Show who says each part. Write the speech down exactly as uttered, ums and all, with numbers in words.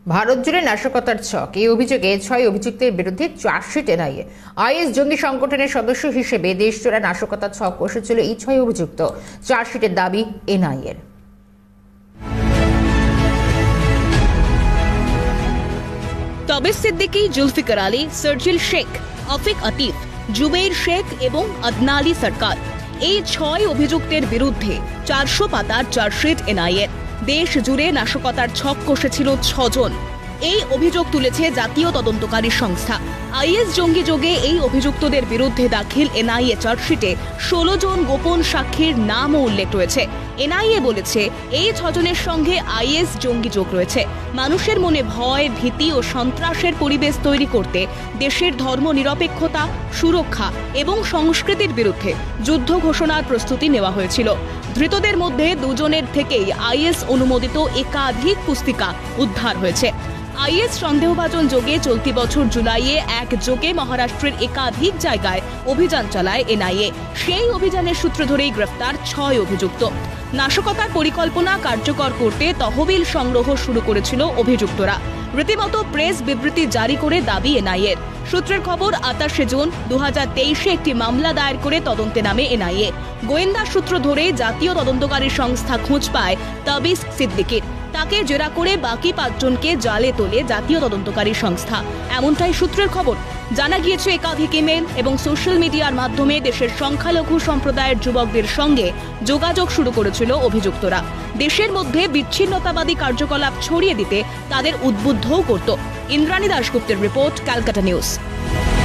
Speaker 1: ভারত জুড়ে নাশকতার ছক, এই অভিযোগে ছয় অভিযুক্তের বিরুদ্ধে চার্জশিট এনআইএ। আইএস জঙ্গি সংগঠনের সদস্য হিসেবে দেশজোড়া নাশকতার ছক কষেছিল এই ছয় অভিযুক্ত। চার্জশিটের দাবি এনআইএর।
Speaker 2: তবে সিদ্দিকী, জুলফিকার আলী, সার্জিল শেখ, আফিক আতিফ, জুবেইর শেখ এবং আদনালি সরকার, এই ছয় অভিযুক্তের বিরুদ্ধে চারশো পাতার চার্জশিট এনআইএর। দেশ জুড়ে নাশকতার ছক কষেছিল ছজন। এই অভিযোগ তুলেছে জাতীয় তদন্তকারী সংস্থা। আইএস জঙ্গি যোগে এই অভিযুক্তদের বিরুদ্ধে দাখিল এনআইএ চার্জশিটে ষোলো জন গোপন সাক্ষীর নামও উল্লেখ রয়েছে। এনআইএ বলেছে এই ছজনের সঙ্গে আইএস জঙ্গি যোগ রয়েছে। মানুষের মনে ভয়, ভীতি ও সন্ত্রাসের পরিবেশ তৈরি করতে দেশের ধর্মনিরপেক্ষতা, সুরক্ষা এবং সংস্কৃতির বিরুদ্ধে যুদ্ধ ঘোষণার প্রস্তুতি নেওয়া হয়েছিল। ধৃতদের মধ্যে দুজনের থেকেই আইএস অনুমোদিত একাধিক পুস্তিকা উদ্ধার হয়েছে। আইএস সন্দেহভাজন যোগে চলতি বছর জুলাইয়ে এক যোগে মহারাষ্ট্রের একাধিক জায়গায় অভিযান চালায় এনআইএ। সেই অভিযানের সূত্র ধরেই গ্রেফতার ছয় অভিযুক্ত। নাশকতার পরিকল্পনা কার্যকর করতে তহবিল সংগ্রহ শুরু করেছিল অভিযুক্তরা। রীতিমতো প্রেস বিবৃতি জারি করে দাবি এনআইএর। সূত্রের খবর, আটাশে জুন দু হাজার তেইশে একটি মামলা দায়ের করে তদন্তে নামে এনআইএ। গোয়েন্দা সূত্র ধরে জাতীয় তদন্তকারী সংস্থা খোঁজ পায় তাবিজ সিদ্দিকীর। তাকে জেরা করে বাকি পাঁচজনকে জালে তোলে জাতীয় তদন্তকারী সংস্থা, এমনটাই সূত্রের খবর। জানা গিয়েছে একাধিক ইমেল এবং সোশ্যাল মিডিয়ার মাধ্যমে দেশের সংখ্যালঘু সম্প্রদায়ের যুবকদের সঙ্গে যোগাযোগ শুরু করেছিল অভিযুক্তরা। দেশের মধ্যে বিচ্ছিন্নতাবাদী কার্যকলাপ ছড়িয়ে দিতে তাদের উদ্বুদ্ধও করত। ইন্দ্রাণী দাশগুপ্তের রিপোর্ট, ক্যালকাটা নিউজ।